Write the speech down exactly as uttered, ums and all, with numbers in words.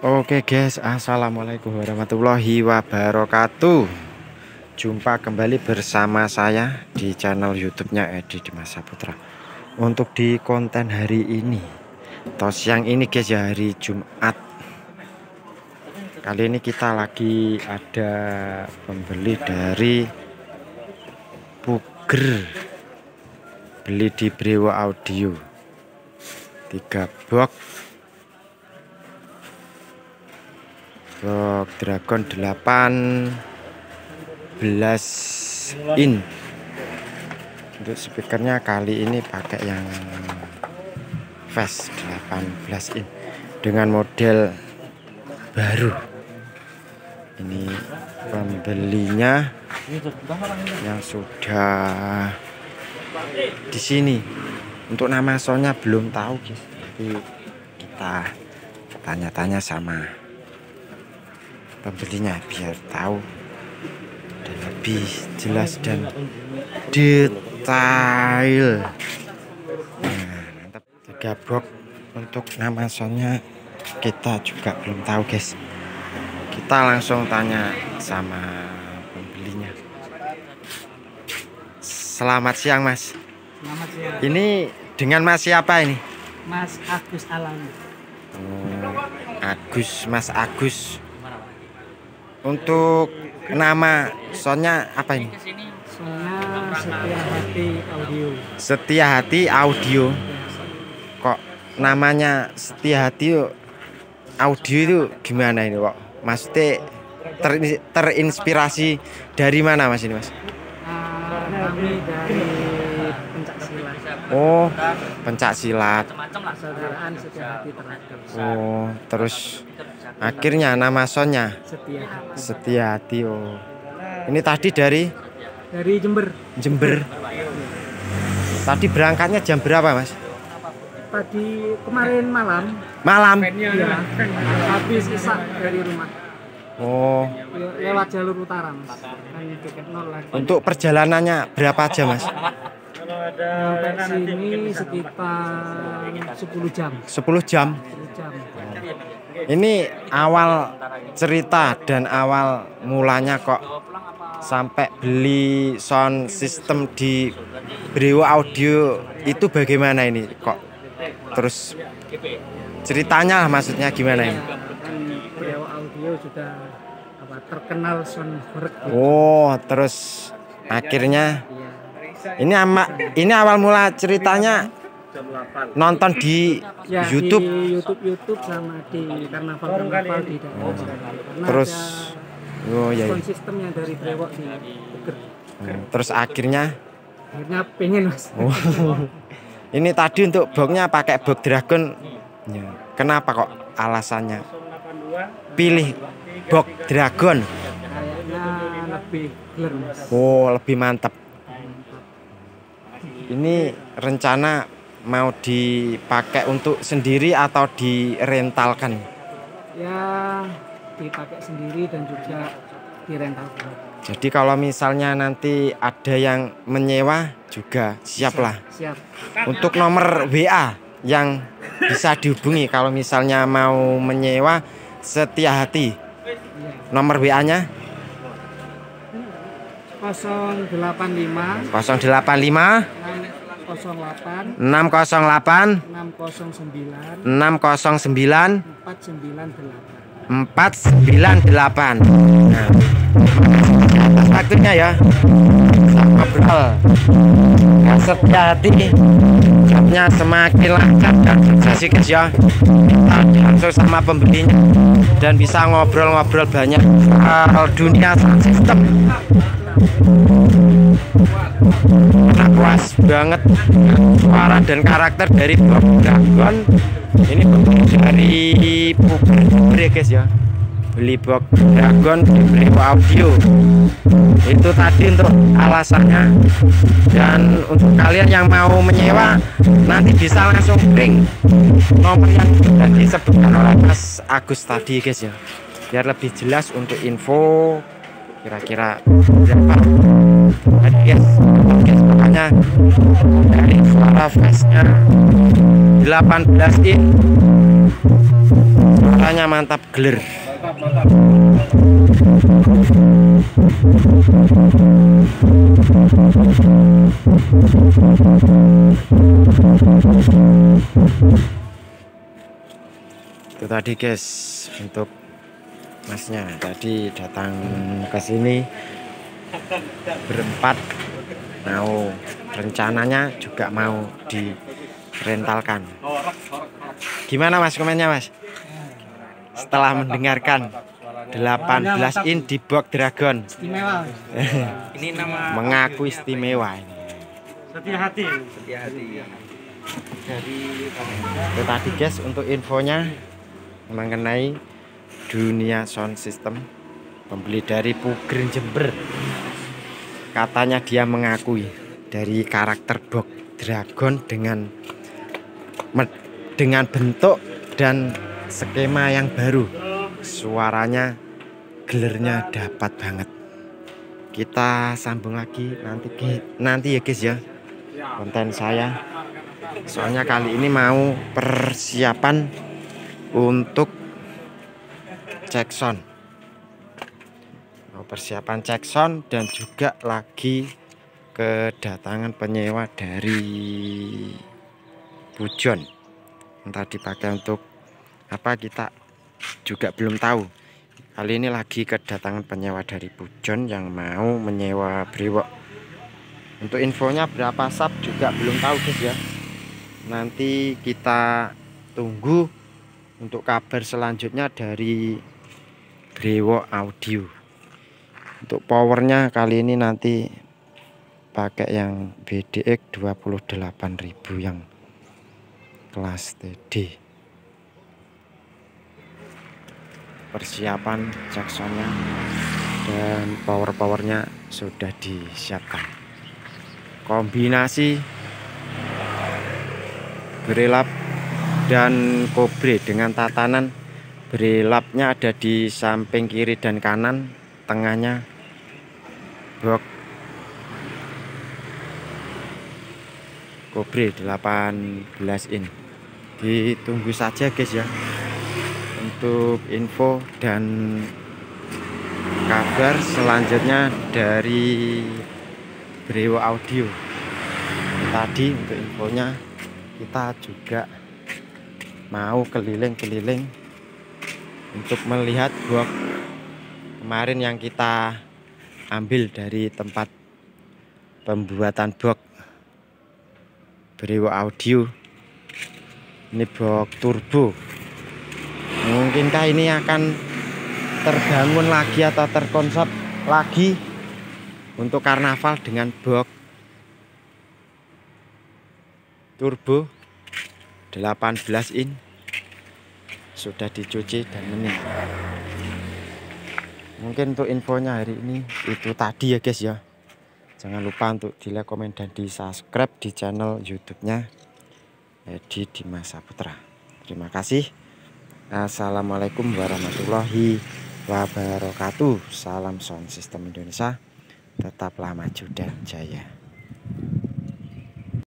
Oke guys, assalamualaikum warahmatullahi wabarakatuh. Jumpa kembali bersama saya di channel YouTube-nya Edi Dimas Saputra. Untuk di konten hari ini atau siang ini guys ya, hari Jumat. Kali ini kita lagi ada pembeli dari Puger, beli di Brewo Audio tiga box box Dragon delapan belas in. Untuk speakernya kali ini pakai yang Fast delapan belas in dengan model baru. Ini pembelinya yang sudah di sini. Untuk nama soundnya belum tahu guys, tapi kita tanya-tanya sama pembelinya biar tahu dan lebih jelas dan detail. Nah, mantap. Tiga box. Untuk nama soundnya kita juga belum tahu guys. Kita langsung tanya sama pembelinya. Selamat siang mas. Selamat siang. Ini dengan mas siapa ini? Mas Agus Alam. Oh, Agus, Mas Agus. Untuk nama soundnya apa ini? Soalnya Setia Hati Audio. Setia Hati Audio. Kok namanya Setia Hati Audio itu gimana ini kok? Maksudnya ter, terinspirasi dari mana mas ini mas? Uh, kami dari pencak silat. Oh, pencak silat. Persaudaraan Setia Hati Terakhir. Oh, terus akhirnya nama soundnya Setia Hati. Setia Hati. Oh, ini tadi dari Dari Jember. Jember. Tadi berangkatnya jam berapa mas? Tadi kemarin malam. Malam. Iya. Habis isak dari rumah. Oh, Lewat jalur utara mas. Kan tiket nol lagi. untuk perjalanannya berapa jam mas? Sampai sini sekitar sepuluh jam. sepuluh jam. sepuluh jam. Ini awal cerita dan awal mulanya kok sampai beli sound system di Brewo Audio itu bagaimana ini kok? Terus ceritanya lah, maksudnya gimana ini? Kan Brewo Audio sudah apa terkenal soundwork. Oh, terus akhirnya Iya. ini ama, ini awal mula ceritanya nonton di Ya, YouTube. di YouTube YouTube sama di karnaval karnaval di daerah. Oh. Karena Terus ada oh ya. sound system yang dari Brewo di Puger. Oh, terus akhirnya Akhirnya pengen mas. oh. Ini tadi untuk boxnya pakai box Dragon. Ya. Kenapa kok alasannya pilih box Dragon? Kayaknya lebih clear mas. Oh, lebih mantap. Ini rencana mau dipakai untuk sendiri atau direntalkan? Ya dipakai sendiri dan juga direntalkan. Jadi kalau misalnya nanti ada yang menyewa juga siap lah. Siap. Untuk nomor W A yang bisa dihubungi kalau misalnya mau menyewa Setia Hati. Iya. Nomor W A-nya nol delapan lima nol delapan lima enam nol delapan enam nol delapan enam nol sembilan enam nol sembilan empat sembilan delapan. empat sembilan delapan. Nah, atas waktunya ya. Ngobrol. Ya, Setia Hati jobnya semakin lancar dan sukses guys ya. Kita langsung sama pembelinya dan bisa ngobrol-ngobrol banyak soal dunia sound system. Nah, puas banget suara dan karakter dari box Dragon. Ini dari Puger ya guys ya. Beli box Dragon di Brewo Audio. Itu tadi untuk alasannya. Dan untuk kalian yang mau menyewa nanti bisa langsung ring nomor yang sudah disebutkan oleh Mas Agus tadi guys ya. Biar lebih jelas untuk info kira-kira berapa. Jadi guys, guys pokoknya dari suara face-nya delapan belas in, suaranya mantap geler. Itu tadi guys untuk masnya tadi datang ke sini berempat, mau rencananya juga mau direntalkan. Gimana mas komennya mas setelah mendengarkan delapan belas in di box Dragon? Istimewa. Ini nama Mengaku istimewa ini. setia hati. Setia hati. Dari Itu tadi guys untuk infonya mengenai dunia sound system, pembeli dari Pugrin Jember. Katanya dia mengakui dari karakter box Dragon dengan dengan bentuk dan skema yang baru, suaranya gelernya dapat banget. Kita sambung lagi nanti nanti ya guys ya konten saya, soalnya kali ini mau persiapan untuk cek sound, mau persiapan cek sound dan juga lagi kedatangan penyewa dari Pujon. Entah dipakai untuk apa kita juga belum tahu. Kali ini lagi kedatangan penyewa dari Pujon yang mau menyewa brewok. Untuk infonya berapa sub juga belum tahu guys ya. Nanti kita tunggu untuk kabar selanjutnya dari Brewok Audio. Untuk powernya kali ini nanti pakai yang B D X dua puluh delapan ribu yang kelas T D. Persiapan jacksonnya dan power-powernya sudah disiapkan. Kombinasi berelap dan kobre dengan tatanan berelapnya ada di samping kiri dan kanan, tengahnya box kobre delapan belas in. Ditunggu saja guys ya untuk info dan kabar selanjutnya dari Brewok Audio. Tadi untuk infonya kita juga mau keliling-keliling untuk melihat box kemarin yang kita ambil dari tempat pembuatan box Brewok Audio. Ini box turbo. Mungkinkah ini akan terbangun lagi atau terkonsep lagi untuk karnaval dengan box turbo delapan belas in sudah dicuci dan bening. Mungkin untuk infonya hari ini itu tadi ya guys ya. Jangan lupa untuk di like, komen, dan di subscribe di channel YouTube-nya Edi Dimas Saputra. Terima kasih. Assalamualaikum warahmatullahi wabarakatuh. Salam sound system Indonesia. Tetaplah maju dan jaya.